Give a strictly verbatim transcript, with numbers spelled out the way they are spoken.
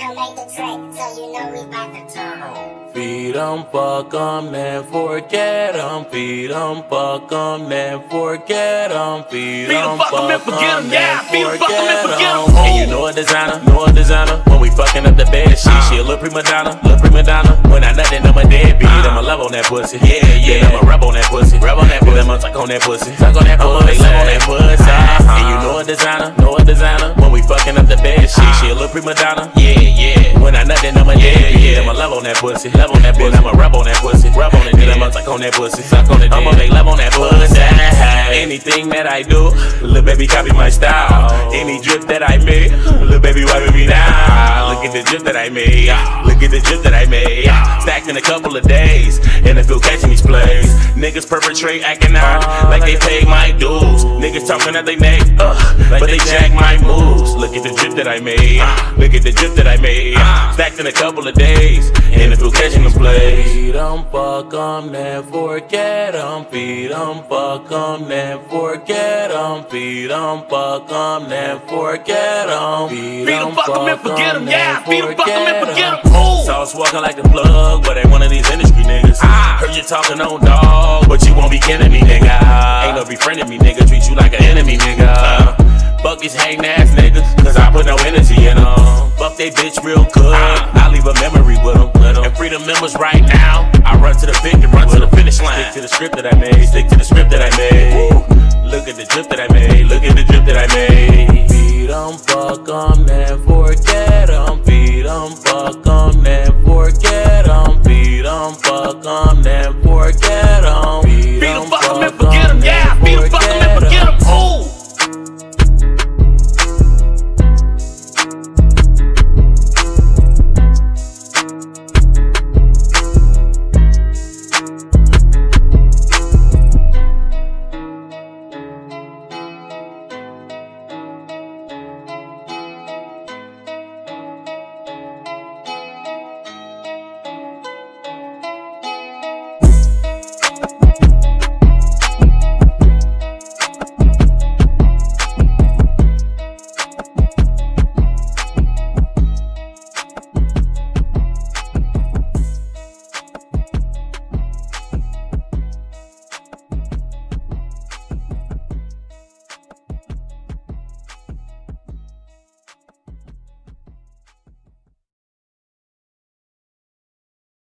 Lil made the track, so you know we bout to turn on. Feed 'em, fuck 'em, then forget 'em. Feed 'em, fuck 'em, then forget 'em. Feed 'em, fuck 'em, then forget 'em. And you know a designer, know a designer. When we fucking up the bed, she she a little prima donna, little prima donna. When I nut, then I'm a deadbeat. I'ma love on that pussy, yeah yeah. Then I'ma rub on that pussy, rub on that pussy. Then I'ma suck on that pussy, suck on that pussy. I'ma make love on that pussy. And you know a designer, know a designer. When we fucking up the bed, she she a little prima donna, yeah yeah. When I nut, then I'm a deadbeat. I'ma love on that pussy, love on that pussy. I'ma rub on that pussy, rub on it. Then I'ma suck on that pussy, suck on it. I'ma make love on that pussy. Anything that I do, little baby copy my style. Any drip that I make, little baby wiping me down. Look at the drip that I made, look at the drip that I made. Stacked in a couple of days, and I feel catching these plays. Niggas perpetrate acting out like they paid my dues. Niggas talking out they neck, uh, but they jack my moves. Look at the drip that I made, look at the drip that I made. Stacked in a couple of days, and I feel catching them plays. Feed 'em, fuck 'em, then forget 'em. Feed 'em, fuck 'em, then forget 'em. Feed 'em, fuck 'em, then forget 'em. Feed 'em, fuck 'em, and forget 'em. Yeah, feed 'em, fuck 'em, and forget 'em. Sauce walking like the plug, but ain't one of these industry niggas. Heard you talking on dog, but you won't be kidding me, nigga. Ain't no befriending me, nigga. Treat you like an enemy, nigga. Fuck these hating ass niggas, cause I put no energy in them. Fuck they bitch real good, I leave a memory with them. And free the members right now, I run to the victory, run to the finish line. Stick to the script that I made, stick to the script that I made. Look at the drip that I made, look at the drip that I made. Feed 'em, fuck 'em, then